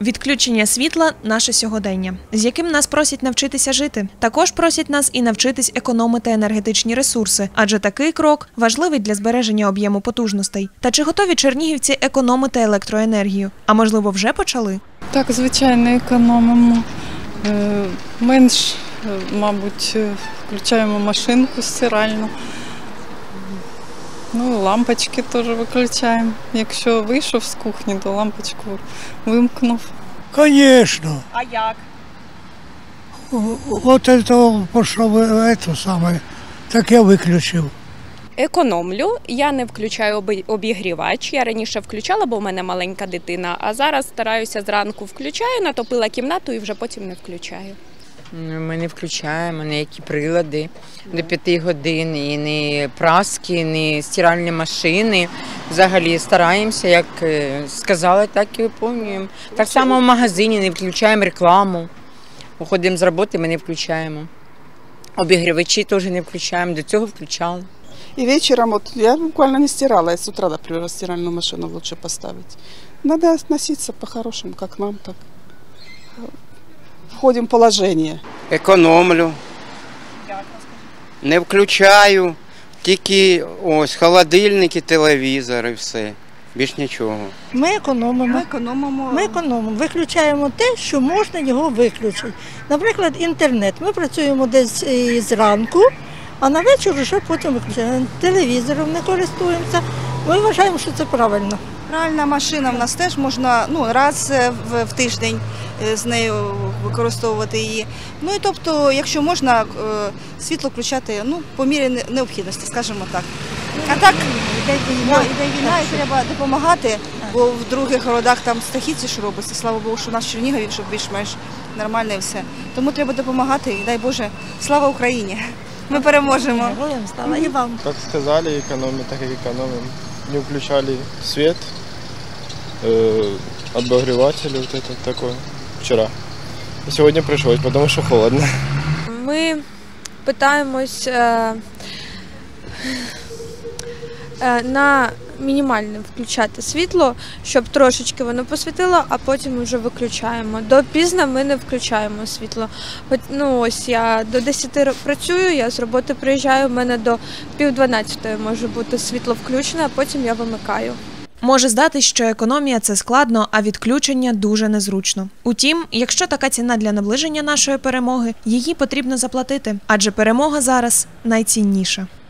Відключення світла – наше сьогодення, з яким нас просять навчитися жити. Також просять нас і навчитись економити енергетичні ресурси, адже такий крок важливий для збереження об'єму потужностей. Та чи готові чернігівці економити електроенергію? А можливо, вже почали? Так, звичайно, економимо. Менш, мабуть, включаємо машинку стиральну. Лампочки теж виключаємо. Якщо вийшов з кухні, то лампочку вимкнув. Звісно. А як? От це пішов, так я виключив. Економлю, я не включаю обігрівач, я раніше включала, бо в мене маленька дитина, а зараз стараюся зранку включаю, натопила кімнату і вже потім не включаю. Ми не включаємо ніякі прилади до 5 годин, і ні праски, ні стиральні машини. Взагалі стараємося, як сказали, так і виконуємо. Так само в магазині не включаємо рекламу. Уходимо з роботи, ми не включаємо. Обігрівачі теж не включаємо, до цього включали. И вечером, я буквально не стирала, я с утра, например, стиральную машину лучше поставить. Надо относиться по-хорошему, как нам, так. Входим в положение. Економлю, не включаю, тільки ось холодильники, телевізори, все, більш нічого. Ми економимо. Виключаємо те, що можна його виключити. Наприклад, інтернет. Ми працюємо десь зранку, а на вечір вже потім виключаємо. Телевізором не користуємося. Ми вважаємо, що це правильно. Пральна машина в нас теж можна раз в тиждень з нею використовувати її. І тобто, якщо можна, світло включати по мірі необхідності, скажімо так. А так, йде війна і треба допомагати, бо в других городах там страхіття що робиться. Слава Богу, що у нас в Чернігові, щоб більш-менш нормально і все. Тому треба допомагати і дай Боже, слава Україні! Ми переможемо. І вам. Как сказали, экономить, так и экономим. Не включали свет, обогреватель вот это такое вчера. И сегодня пришлось, потому что холодно. Ми питаємось на мінімальне включати світло, щоб трошечки воно посвітило, а потім вже виключаємо. До пізно ми не включаємо світло. Ось я до 10 працюю, я з роботи приїжджаю, в мене до 11:30 може бути світло включене, а потім я вимикаю. Може здатись, що економія – це складно, а відключення – дуже незручно. Утім, якщо така ціна для наближення нашої перемоги, її потрібно заплатити, адже перемога зараз найцінніша.